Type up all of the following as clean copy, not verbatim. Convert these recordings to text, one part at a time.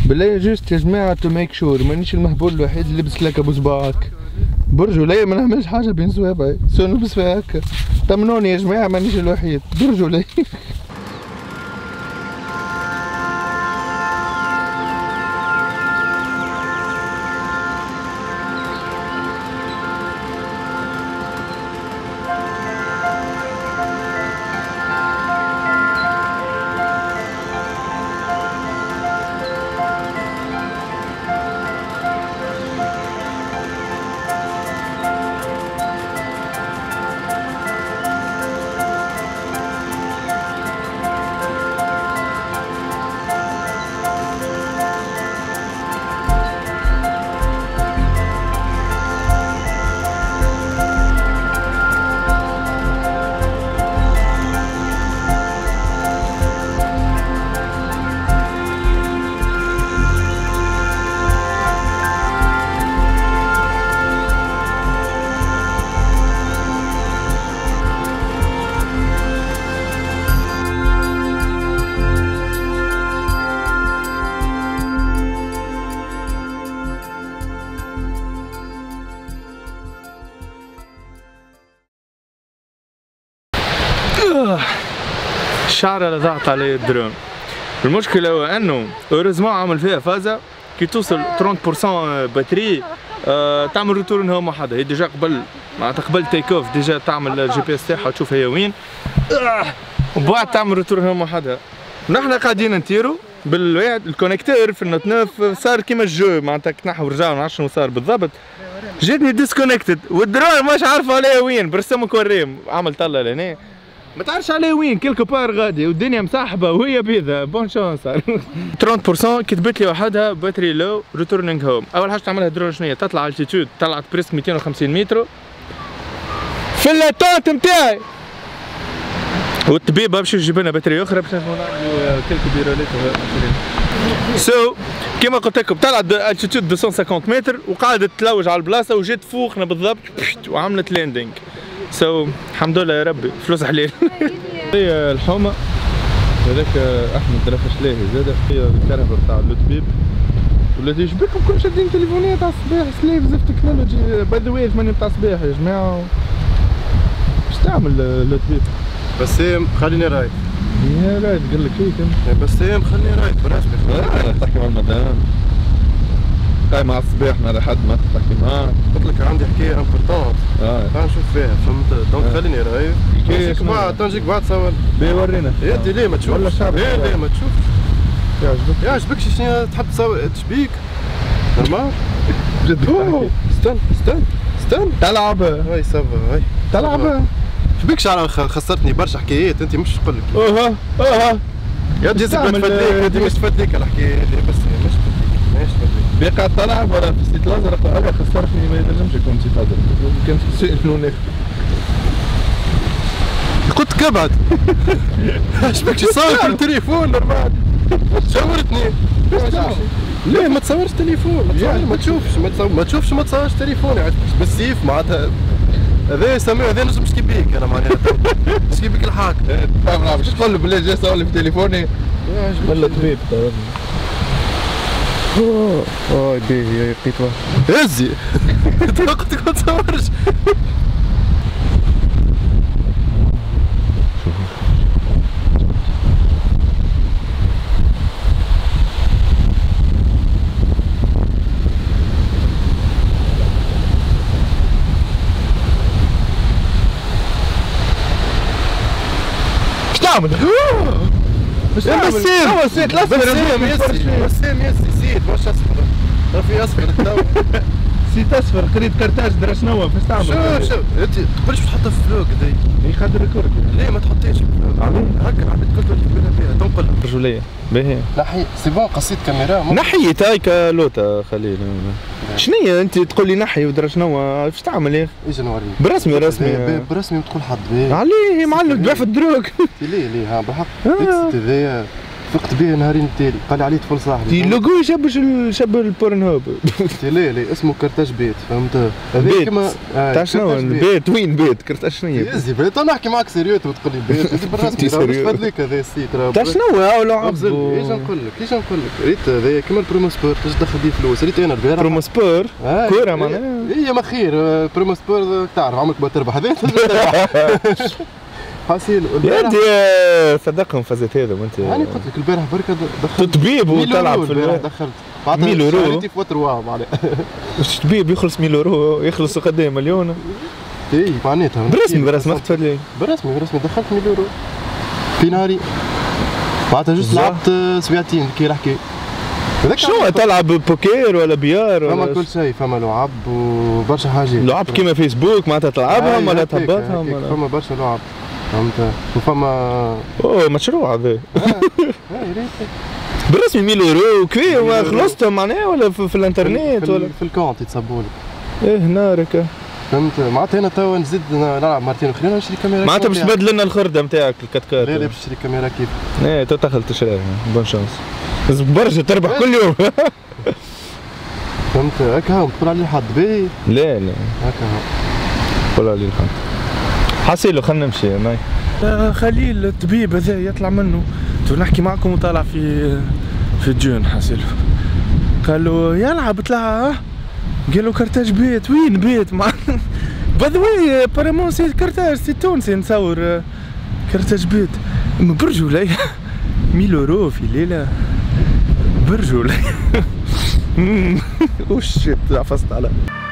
بالله جوست يا جماعة تو ميك شور مانيش المهبول الوحيد اللي لبس لك ابو صباعك. برجولية ما نعملش حاجة بين صوابعي، سو نلبس فيها هكا. طمنوني يا جماعة مانيش الوحيد، برجولية. الشعر اللي ضغط عليه الدرون. المشكلة هو انه اوريزمون عمل فيها فازة كي توصل 30% باتري تعمل روتورن هو وحدها، هي ديجا قبل معناتها قبل تيك اوف ديجا تعمل الجي بي اس تاعها تشوف هي وين، ومن بعد تعمل روتورن هو وحدها. نحن قاعدين نطيروا بالواحد الكونيكتور في النوت 9 صار كيما الجو معناتها كنحو ورجعوا ما نعرفش شنو صار بالضبط. جاتني ديسكونكتد والدرون مش عارفه عليها وين، برسمك وريم عمل طلة لهنا ما تعرفش عليه وين كيلكو بار غادي والدنيا مسحبه وهي بيضة. بون شانس 30% كتبت لي وحدها باتري لو ريتورنينغ هوم. اول حاجه تعملها درون شنو هي؟ تطلع التيتود، طلعت بريسك 250 متر في اللاتونت نتاعي والطبيب باش يجيب لنا باتري اخرى باش نعملوا كيلكو بيروليت. سو كيما قلت لكم طلعت التيتود 250 متر وقعدت تلوج على البلاصه وجات فوقنا بالضبط وعملت لاندينج. الحمد لله يا ربي فلوس حلال. هي الحومه هذاك احمد رافش لاهي زاد هي الكهرباء بتاع اللوتبيب ولات يشبككم كل شادين تليفونات تاع الصباح سليف زف تكنولوجي. باي ذا واي 8 بتاع الصباح يا جماعه باش تعمل اللوتبيب؟ بسام خليني رايد. يا رايد قال لك هيك بسام خليني رايد براسك. تحكي مع المدام هاي مع الصباح مع حد ما تحكي معاه. قلت لك عندي حكايه امبورطونت تعال نشوف فيها فهمت. دونك خليني رايد نجيك بعد تنجيك بعد تصور. بي ورينا يا دي ليه ما تشوفش ولا الشعب ليه ما تشوفش يعجبك شنو تحب تصور تشبيك نورمال جد. استنى تلعب هاي صافا هاي تلعب شبيك شعر خسرتني برشا حكايات انت مش تقول لك. اها يا جيزك ما تفديك انت مش تفديك الحكايه هذه بس مش تفديك. بقى تلعب ولا في السيت الازرق هذا خسرتني ما ينجمش يكون سيت ازرق كان في السيت المناخ. قلت كبعد شبيك تصور في التليفون نورمال صورتني ليه ما تصورش تليفون ما تشوفش ما تصورش تليفون يعني بالسيف معناتها هذا يسموه هذا نجم نشكي بيك انا معناها نشكي بيك الحاك. باش تقول له بالله جاي صور لي في تليفوني ولا طبيب اوه باهي لقيت واحد هزي قلت لك ما تصورش. تعمل بسام هو السيت الاصفر بسام سيت مش اصفر رفي اصفر تو سيت اصفر قريت كرتاج درا شنو فاش تعمل؟ شوف انت تقولش تحطها في الفلوق هذي يخدر ريكورد. ليه ما تحطيش هكا عبيد كل تبدا فيها تنقل رجوليه باهي نحي سي بون قصيت كاميرا نحيت هايك لوطا خليل شنيا انت تقول لي نحي ودرا شنو ايش تعمل يا اخي؟ اجي نوريك برسمي تقول حد عليه معلم تبيع في الدروك. ليه ها بالحق هذايا فقت به نهارين التالي قال لي عليه طفل صاحبي اللوجو شبه البورن هوب. لا اسمه كرتاج بيت فهمت. بيت تاع شنو البيت؟ وين بيت؟ كرتاج شنو هي؟ يزي بيت انا نحكي معك سيريوت وتقول لي بيت انت بالرسمي راه مش فادليك هذا السيت راه تاع شنو هاو لعب؟ ايش نقول لك ريت هذايا كيما البرومو سبور باش تدخل فيه فلوس ريت انا البارح برومو سبور كورة معناها هي ما خير برومو سبور تعرف عمرك ما تربح هذا حاسين يا انت صدقهم فازت هذا وانت يعني قلت لك البارح بركه دخلت طبيب وتلعب في البارح دخلت 1000 يورو شريتي في وتر معناها واش طبيب يخلص 1000 يورو يخلص قد ايه مليون؟ اي معناتها برسمي اختفى لي برسمي دخلت 1000 يورو في نهاري معناتها جوست لعبت سبيعتين كي نحكي شنو تلعب بوكير ولا بيار ولا فما كل شيء فما لعب وبرشا حاجات لعب كيما فيسبوك معناتها تلعبهم ولا تهبطهم ولا فما برشا لعب فهمت وفما اوه مشروع هذا بالرسمي 1000 يورو كبير ما خلصتهم معناها ولا في الانترنت ولا في الكونت يتصبوا لك ايه نارك فهمت معناتها انا توا نزيد نلعب مرتين اخرين نشري كاميرا معناتها باش تبدل لنا الخرده نتاعك الكتكات لا باش نشري كاميرا كيف ايه تو دخل تشريها بون شانس بس برشا تربح كل يوم فهمت هكا هاو تقول عليه حد باهي لا هكا هاو قول عليه الحد حاسيلو خلينا نمشي ماي خليل الطبيب هذا يطلع منه تو نحكي معكم وطالع في جون حاسيلو قال له يلعب طلع قال له كرتاج بيت وين بيت مع بذوي بارامون سي كرتاج سي تونسي نصور كرتاج بيت برجولي 1000 يورو في ليلة برجولي وش عفصت على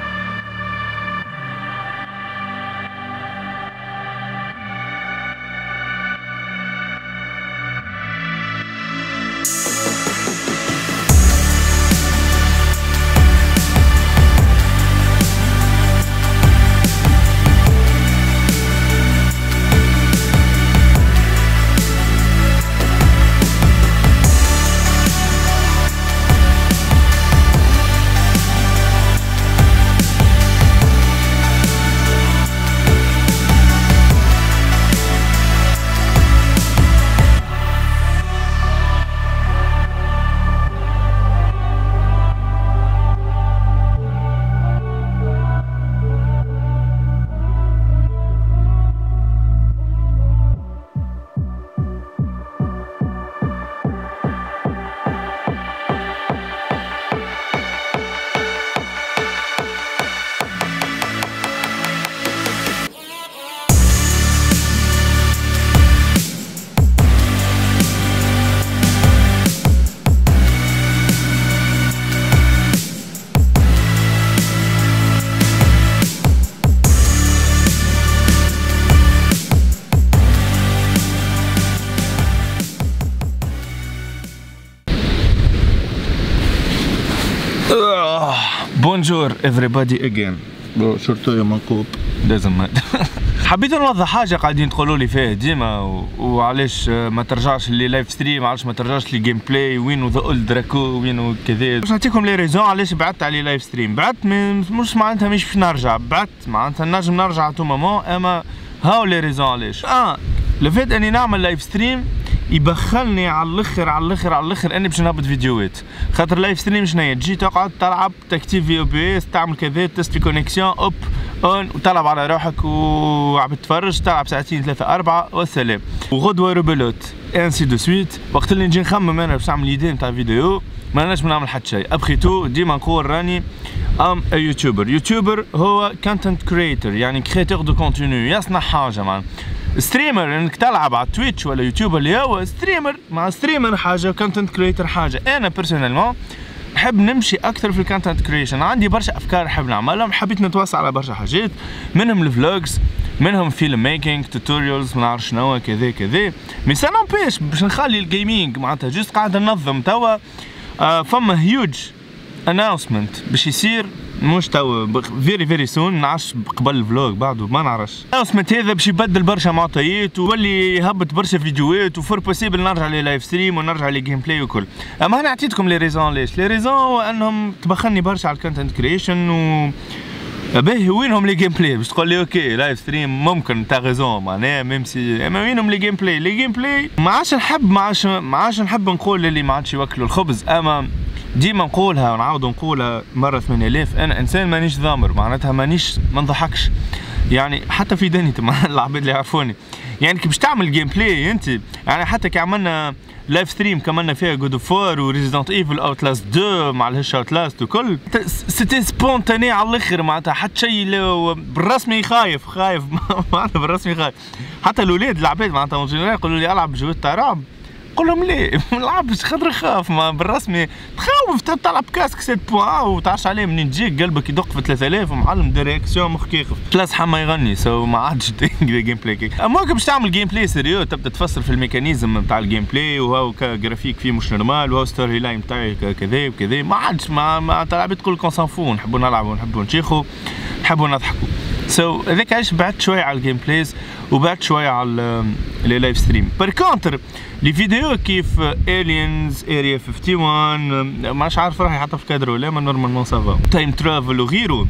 بونجور everybody again شرطية منقوب لازم حبيت نوضح حاجة قاعدين تقولوا لي فيها ديما وعلاش ما ترجعش لي لايف ستريم علاش ما ترجعش لي جيم بلاي وينو ذا اولد دراكو وينو كذا باش نعطيكم لي ريزون علاش بعدت على لايف ستريم بعدت مش معناتها مش باش نرجع بعدت معناتها نجم نرجع تو مومون اما هاو لي ريزون علاش لو فيت اني نعمل لايف ستريم يبخلني على الاخر اني باش نهبط فيديوهات خاطر لايف ستريم شنيا تجي تقعد تلعب تكتيف في او بي اس تعمل كذا تست في كونيكسيون اوب اون وتلعب على روحك وعم تتفرج تلعب ساعتين 3 4 والسلام وغدوه روبلوت انسي دو سويت وقت اللي نجي نخمم انا باش نعمل ايدي نتاع فيديو ما نجم نعمل حتى شيء ابخي تو ديما نقول راني يوتيوبر هو كونتنت كريتور يعني كريتور دو كونتينيو يصنع حاجه معناها ستريمر انك تلعب على تويتش ولا يوتيوب اللي هو ستريمر مع ستريمر حاجه كونتنت كريتور حاجه انا بيرسونيلمون نحب نمشي اكثر في الكونتنت كريشن عندي برشا افكار نحب نعملهم حبيت نتوسع على برشا حاجات منهم الفلوجز منهم فيلم ميكينغ توتوريالز ما نعرف شنو كذا مي سا نومبيش باش نخلي الجيمنج معناتها جوست قاعد ننظم توا فما هيوج اناونسمنت باش يصير مش توا فيري سون نعرفش قبل الفلوج بعده ما نعرفش الاناونسمنت هذا باش يبدل برشا معطيات ويولي يهبط برشا فيديوهات وفور بوسيبل نرجع لي لايف ستريم ونرجع لي جيم بلاي وكل اما انا عطيتكم لي ريزون ليش لي ريزون هو انهم تبخلني برشا على الكونتنت كريشن باهي وينهم لي جيم بلاي؟ باش تقول لي اوكي لايف ستريم ممكن تا غيزون معناها ميم سي، اما وينهم لي جيم بلاي؟ لي جيم بلاي ما عادش نحب نقول اللي ما عادش يوكلوا الخبز، اما ديما نقولها ونعاود نقولها مرة 8000، انا انسان مانيش ضامر، معناتها ما نضحكش يعني، حتى في دنيتي مع العباد اللي يعرفوني يعني كي باش تعمل جيم بلاي انت يعني، حتى كي عملنا لايف ستريم كملنا فيها جود اوف وور وريزيدنت ايفل اوتلاست 2 مع الهش اوتلاست وكل، سيتي سبونتاني على الاخر معناتها، حتى شيء بالرسمي خايف معناتها بالرسمي خايف، حتى الاولاد العباد معناتها اون جينيرال يقولوا لي العب جوات تاع رعب، نقول لهم ليه ما نلعبش خاطر نخاف، ما بالرسمي تخوف تلعب كاسك 7 بوان وتعرفش عليه منين تجيك قلبك يدق في 3000 ومعلم ديريكسيون مخك يخف، كلاس حما يغني سو ما عادش جيم بلاي كيك، اما باش تعمل جيم بلاي سيريو تبدا تفسر في الميكانيزم نتاع الجيم بلاي، وهو جرافيك فيه مش نورمال، وهو ستوري لاين تاعي كذا وكذا، ما عادش ما العباد تقول كون سانفو، نحبوا نلعبوا نحبوا نشيخوا نحبوا نضحكوا، سو هذاك علاش بعدت شويه على الجيم بلايز وبعدت شويه على لي لايف ستريم. بار كونتر لي فيديو كيف الينز اريا 51 ماش عارف راهي حتى في كادر ولا ما نورمالمون سافا، تايم ترافل وغيره.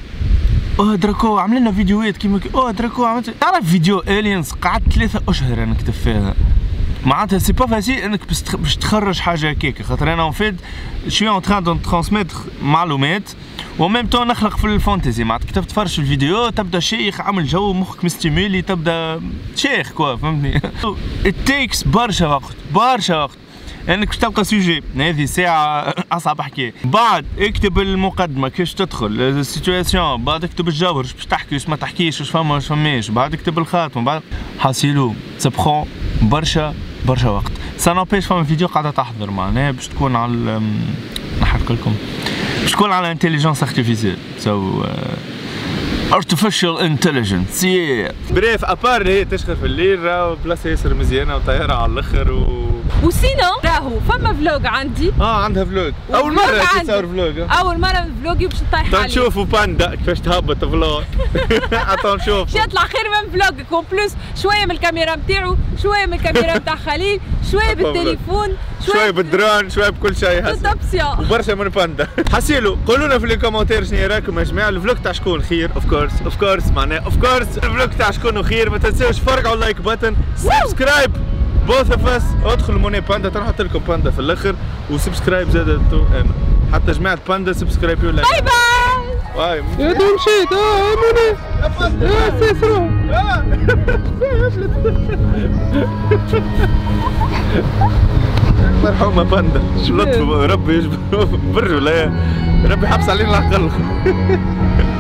دراكو عمل لنا فيديوهات كيما دراكو عملت، تعرف فيديو الينز قعدت 3 اشهر نكتب فيها، معناتها سي با فاسيل انك باش تخرج حاجه هكاك، خاطر انا اون فيت شوي اون تران دون ترانسميتر معلومات و ميم طون نخلق في الفانتزي، معناتها كي تتفرج في الفيديو تبدا شيخ عامل جو مخك مستيميلي، تبدا شيخ كوا فهمتني. التيكس برشا وقت انك باش تلقى سوجي هذه ساعه اصعب حكايه، بعد اكتب المقدمه كيفاش تدخل السيتواسيون، بعد اكتب الجوهر باش تحكي واش ما تحكيش واش فما واش فماش، بعد اكتب الخاتم، بعد حاسيلو سبخون برشا وقت. سانوبيش فما فيديو قاعده تحضر معناها باش تكون على نحرق لكم باش تكون على انتيليجنس ارتيفيسيال، سو artificial intelligence بريف ابار هي تشخر في الليل راهو بلاصه ياسر مزيانه وطياره على الاخر وسينا راهو فما فلوج عندي، عندها فلوج اول مره تصور فلوج، اول مره فلوجي باش نطيح عليه، تنشوفوا باندا كيفاش تهبط فلوج عطا نشوف باش يطلع خير من فلوجك، اون بلوس شويه من الكاميرا نتاعو، شويه من الكاميرا نتاع خليل، شويه بالتليفون، شويه بالدرون، شويه بكل شيء هسه وبرشا من باندا. حسيلو قولوا لنا في لي كومونتير شنو رايكم يا جماعه، الفلوج تاع شكون خير؟ اوف كورس معناها اوف كورس الفلوج تاع شكون خير، ما تنساوش فرقعوا اللايك بutton، سبسكرايب بوث اوف اس، ادخلوا موني باندا تنحط لكم باندا في الاخر، وسبسكرايب زاد انتو انا حتى جماعه باندا سبسكرايبوا لايك. باي باي يا دوم مشيت موني يا سيسرو مرحومه باندا شو لطف ربي يجبر برجو لا ربي حبس علينا العقل.